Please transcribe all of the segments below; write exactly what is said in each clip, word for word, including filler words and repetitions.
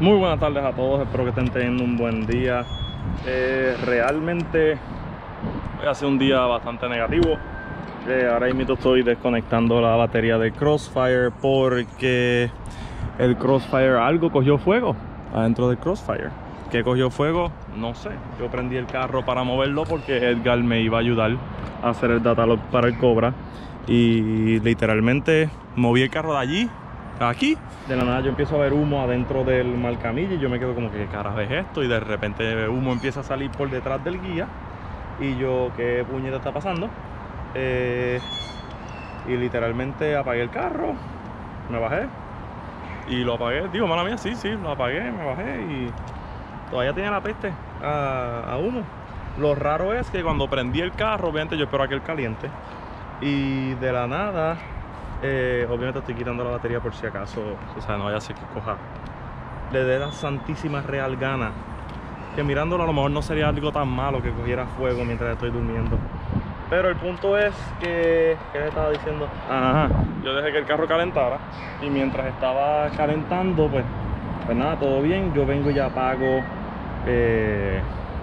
Muy buenas tardes a todos, espero que estén teniendo un buen día. Eh, realmente hoy ha sido un día bastante negativo. Eh, ahora mismo estoy desconectando la batería del Crossfire porque el Crossfire algo cogió fuego adentro del Crossfire. ¿Qué cogió fuego? No sé. Yo prendí el carro para moverlo porque Edgar me iba a ayudar a hacer el datalog para el Cobra y literalmente moví el carro de allí a aquí. De la nada yo empiezo a ver humo adentro del marcamilla y yo me quedo como que ¿qué carajo es esto? Y de repente humo empieza a salir por detrás del guía y yo, ¿qué puñeta está pasando? Eh, y literalmente apagué el carro, me bajé y lo apagué. Digo, mala mía, sí, sí, lo apagué, me bajé y todavía tenía la peste a, a humo. Lo raro es que cuando prendí el carro, obviamente yo espero a que él caliente y de la nada Eh, obviamente estoy quitando la batería por si acaso, o sea, no vaya a ser que coja, le dé la santísima real gana, que mirándolo a lo mejor no sería algo tan malo que cogiera fuego mientras estoy durmiendo. Pero el punto es que, ¿qué le estaba diciendo? Ajá, yo dejé que el carro calentara y mientras estaba calentando, pues, pues nada, todo bien. Yo vengo y ya apago, eh,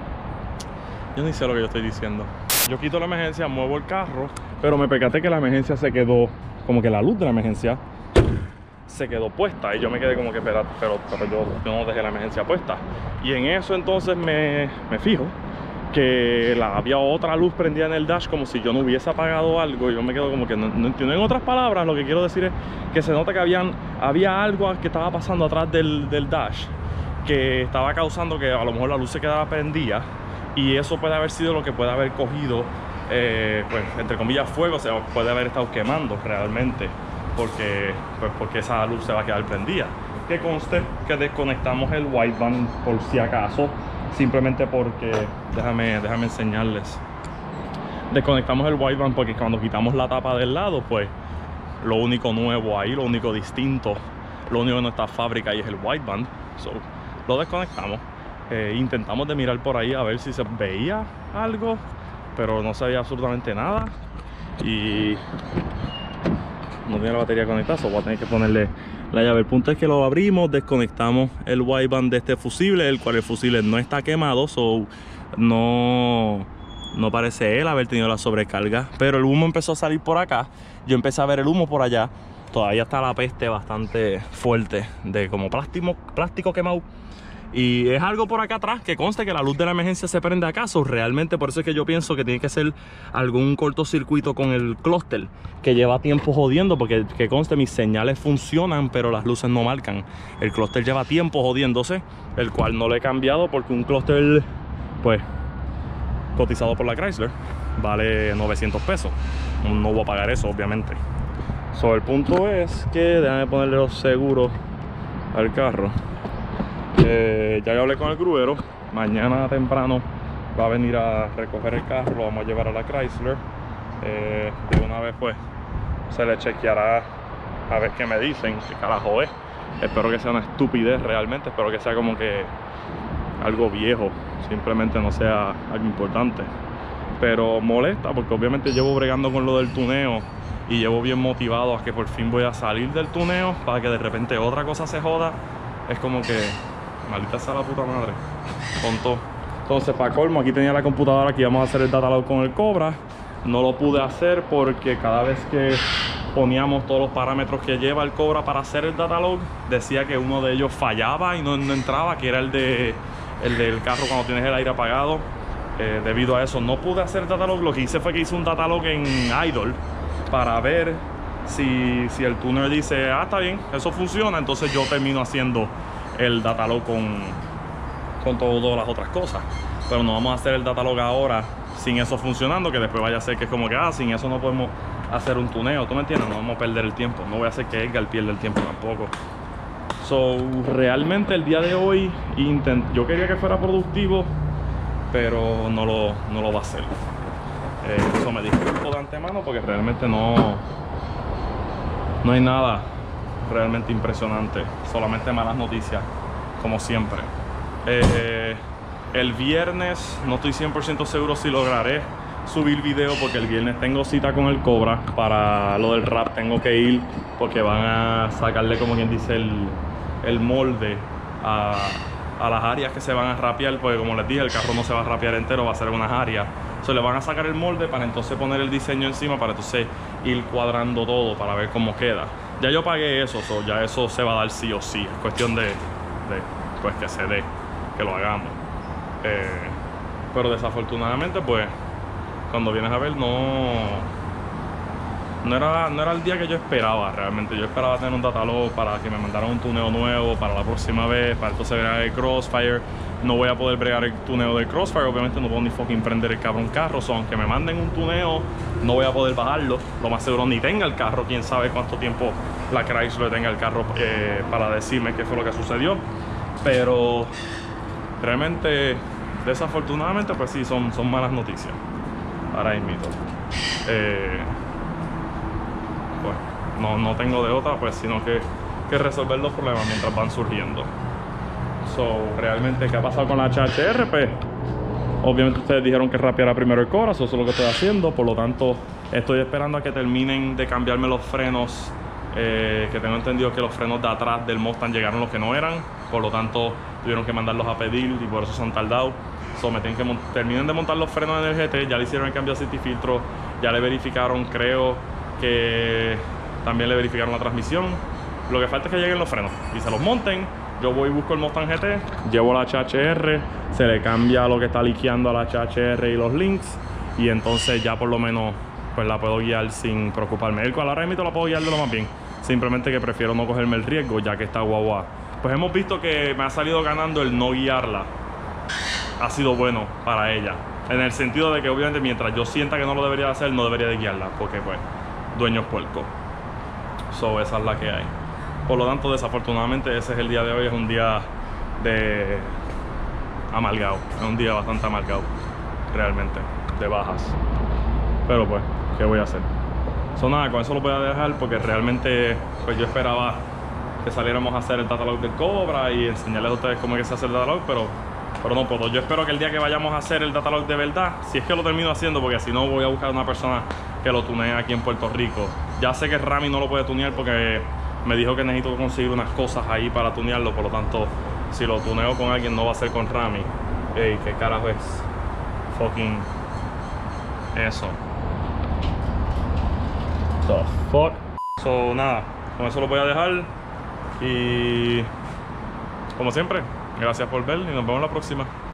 yo ni sé lo que yo estoy diciendo. Yo quito la emergencia, muevo el carro, pero me percaté que la emergencia se quedó, como que la luz de la emergencia se quedó puesta y yo me quedé como que, pero, pero, pero yo, yo no dejé la emergencia puesta. Y en eso entonces me, me fijo que la, había otra luz prendida en el dash como si yo no hubiese apagado algo y yo me quedo como que no, no entiendo. En otras palabras, lo que quiero decir es que se nota que habían, había algo que estaba pasando atrás del, del dash que estaba causando que a lo mejor la luz se quedaba prendida y eso puede haber sido lo que puede haber cogido Eh, pues entre comillas fuego, o sea, puede haber estado quemando realmente porque, pues, porque esa luz se va a quedar prendida. Que conste que desconectamos el wideband por si acaso, simplemente porque déjame, déjame enseñarles. Desconectamos el wideband porque cuando quitamos la tapa del lado, pues lo único nuevo ahí, lo único distinto, lo único que no está fábrica ahí es el wideband. So, lo desconectamos, eh, intentamos de mirar por ahí a ver si se veía algo, pero no se veía absolutamente nada y no tiene la batería conectada, so voy a tener que ponerle la llave. El punto es que lo abrimos, desconectamos el wideband de este fusible, el cual el fusible no está quemado, so no, no parece él haber tenido la sobrecarga, pero el humo empezó a salir por acá. Yo empecé a ver el humo por allá, todavía está la peste bastante fuerte de como plástico, plástico quemado. Y es algo por acá atrás que conste que la luz de la emergencia se prende acaso. Realmente por eso es que yo pienso que tiene que ser algún cortocircuito con el clúster que lleva tiempo jodiendo, porque que conste mis señales funcionan pero las luces no marcan. El clúster lleva tiempo jodiéndose, el cual no lo he cambiado porque un clúster pues cotizado por la Chrysler vale novecientos pesos. No voy a pagar eso obviamente. So, el punto es que déjame ponerle los seguros al carro. Eh, ya yo hablé con el gruero, mañana temprano va a venir a recoger el carro, lo vamos a llevar a la Chrysler. Eh, de una vez pues se le chequeará a ver qué me dicen, qué carajo es. Espero que sea una estupidez realmente, espero que sea como que algo viejo, simplemente no sea algo importante. Pero molesta porque obviamente llevo bregando con lo del tuneo y llevo bien motivado a que por fin voy a salir del tuneo para que de repente otra cosa se joda. Es como que maldita sea la puta madre con todo. Entonces, para colmo, aquí tenía la computadora que íbamos a hacer el datalog con el Cobra. No lo pude hacer porque cada vez que poníamos todos los parámetros que lleva el Cobra para hacer el datalog, decía que uno de ellos fallaba y no, no entraba, que era el, de, el del carro cuando tienes el aire apagado. Eh, debido a eso no pude hacer el datalog. Lo que hice fue que hice un datalog en Idle para ver si, si el tuner dice, ah, está bien, eso funciona. Entonces yo termino haciendo el datalog con, con todas las otras cosas. Pero no vamos a hacer el datalog ahora sin eso funcionando, que después vaya a ser que es como que, ah, sin eso no podemos hacer un tuneo. ¿Tú me entiendes? No vamos a perder el tiempo. No voy a hacer que Edgar pierda el tiempo tampoco. So, realmente el día de hoy intent yo quería que fuera productivo, pero no lo, no lo va a hacer. Eh, eso me disculpo de antemano porque realmente no, no hay nada realmente impresionante, solamente malas noticias como siempre. eh, el viernes no estoy cien por ciento seguro si lograré subir video porque el viernes tengo cita con el Cobra para lo del rap. Tengo que ir porque van a sacarle, como quien dice, el, el molde a, a las áreas que se van a rapear, porque como les dije, el carro no se va a rapear entero, va a ser en unas áreas. So, le van a sacar el molde para entonces poner el diseño encima, para entonces ir cuadrando todo para ver cómo queda. Ya yo pagué eso, so, ya eso se va a dar sí o sí. Es cuestión de, de pues que se dé, que lo hagamos. Eh, pero desafortunadamente, pues, cuando vienes a ver, no... No era, no era el día que yo esperaba realmente. Yo esperaba tener un datalog para que me mandaran un tuneo nuevo para la próxima vez, para entonces bregar el Crossfire. No voy a poder bregar el tuneo del Crossfire, obviamente no puedo ni fucking prender el cabrón carro. So, aunque me manden un tuneo, no voy a poder bajarlo. Lo más seguro ni tenga el carro. Quién sabe cuánto tiempo la Chrysler tenga el carro eh, para decirme qué fue lo que sucedió. Pero realmente, desafortunadamente, pues sí, son, son malas noticias. Ahora mismo. Eh, pues no, no tengo de otra, pues sino que, que resolver los problemas mientras van surgiendo. So, realmente, ¿qué ha pasado con la H H R? Pues obviamente ustedes dijeron que rapeara primero el Cora, eso es lo que estoy haciendo. Por lo tanto, estoy esperando a que terminen de cambiarme los frenos, eh, que tengo entendido que los frenos de atrás del Mustang llegaron los que no eran. Por lo tanto, tuvieron que mandarlos a pedir y por eso se han tardado. So, me tienen que terminen de montar los frenos en el G T. Ya le hicieron el cambio de aceite y filtro, ya le verificaron, creo que también le verificaron la transmisión. Lo que falta es que lleguen los frenos y se los monten. Yo voy y busco el Mustang G T, llevo la H H R, se le cambia lo que está liqueando a la H H R y los links, y entonces ya por lo menos pues la puedo guiar sin preocuparme. El cual ahora mismo la puedo guiar de lo más bien, simplemente que prefiero no cogerme el riesgo ya que está guagua. Pues hemos visto que me ha salido ganando el no guiarla. Ha sido bueno para ella, en el sentido de que obviamente mientras yo sienta que no lo debería hacer, no debería de guiarla, porque pues dueños puerco. So, esa es la que hay. Por lo tanto, desafortunadamente ese es el día de hoy. Es un día de amargado, es un día bastante amargado realmente, de bajas. Pero pues, ¿qué voy a hacer? So, nada, con eso lo voy a dejar porque realmente pues yo esperaba que saliéramos a hacer el datalog del Cobra y enseñarles a ustedes cómo es que se hace el datalog, pero Pero no puedo. Yo espero que el día que vayamos a hacer el datalog de verdad, si es que lo termino haciendo, porque si no voy a buscar una persona que lo tunee aquí en Puerto Rico. Ya sé que Rami no lo puede tunear porque me dijo que necesito conseguir unas cosas ahí para tunearlo. Por lo tanto, si lo tuneo con alguien, no va a ser con Rami. Ey, ¿qué carajo es? Fucking eso. The fuck. So, nada, con eso lo voy a dejar. Y como siempre, gracias por ver y nos vemos la próxima.